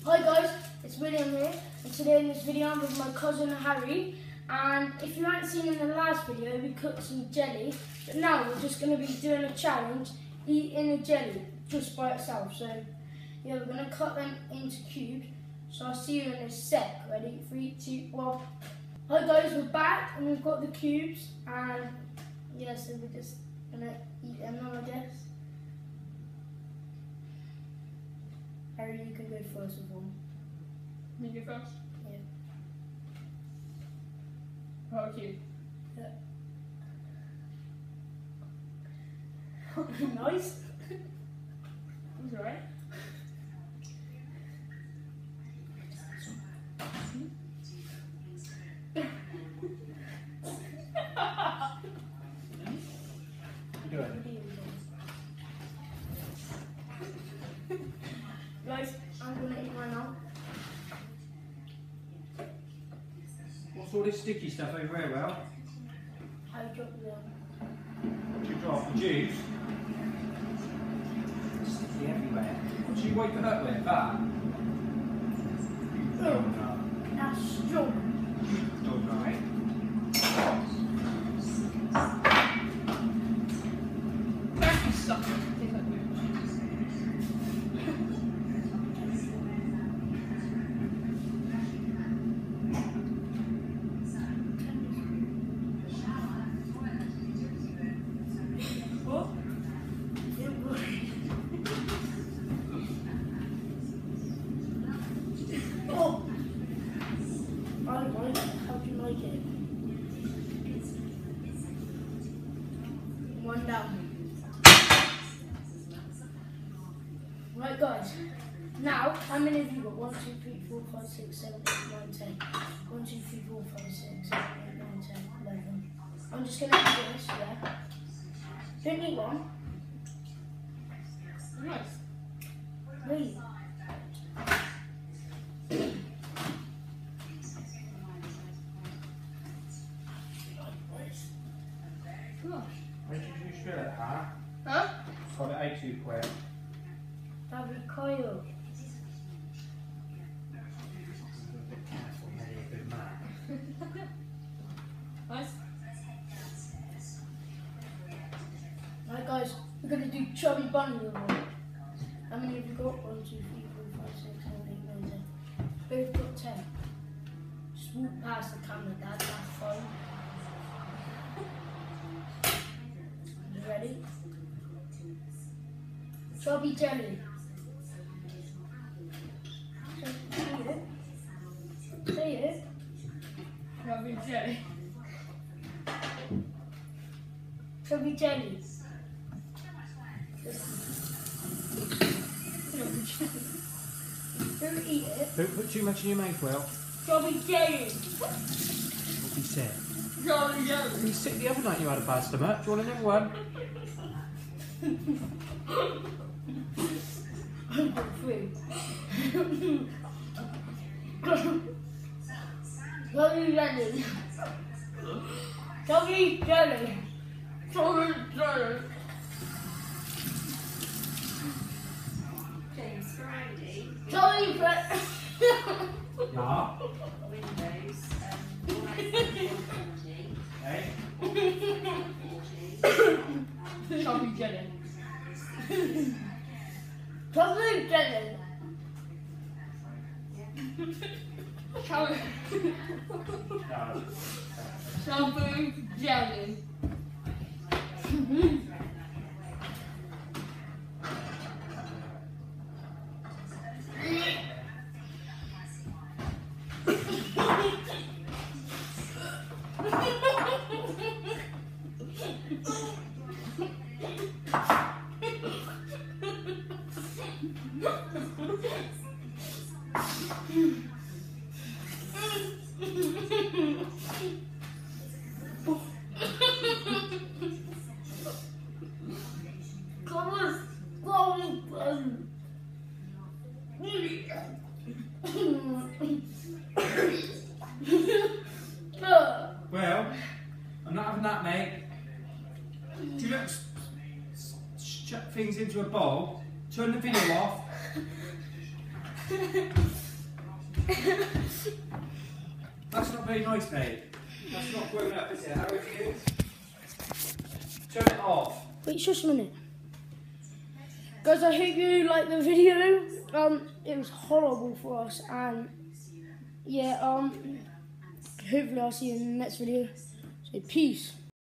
Hi guys, it's William here, and today in this video I'm with my cousin Harry. And if you haven't seen in the last video, we cooked some jelly, but now we're just going to be doing a challenge, eating a jelly just by itself. So yeah, we're going to cut them into cubes. So I'll see you in a sec. Ready? 3, 2, 1. Hi guys, we're back and we've got the cubes, and yeah, so we're just going to eat them now, I guess. Harry, you can go first with one. Me go first? Yeah. Oh, okay. Yeah. Nice. That's alright. Do it. Guys, I'm gonna eat mine now. What's all this sticky stuff over here, Well? I dropped them. What you drop? The juice? Sticky everywhere. What do you wake it up with? That? That's strong. Alright. Thank you, sucker. Oh, I like it. How do you like it? One down. Right, guys. Now, how many of you got? 1, 2, 3, 4, 5, 6, 7, 8, 9, 10. 1, 2, 3, 4, 5, 6, 7, 8, 9, 10, 11. I'm just gonna eat this, yeah. Don't eat one. Nice. Wait. Gosh. Where did you spill it, huh? Huh? Got it ate too quick. David Kyle. Be careful, maybe a good man. Nice. Right, guys, we're gonna do chubby bunny with one. How many have you got? 1, 2, 3, 4, 5, 6, 7, 8, 9, 10. Both got 10. Just walk past the camera, Dad. That's fine. You ready? Chubby jelly. Say it. Say it. Lovely jelly. Chubby jelly. Don't eat it. Don't put too much in your mouth, Will. Chubby jelly. What he said. Lovely jelly. You sick the other night you had a bad stomach. Do you want another one? I'm got 3. Chubby jelly. Chubby jelly. Lovely jelly. James Friday, Chubby jelly. Yeah. Windows, all Hey? Chubby jelly. Chubby jelly. Chubby. No. Chubby jelly. Well, I'm not having that, mate. Do you look chuck things into a bowl, turn the video off. That's not very nice, mate. That's not grown up, is it? How are you? Turn it off. Wait, just a minute. Guys, I hope you liked the video. It was horrible for us, and yeah, hopefully I'll see you in the next video. So peace.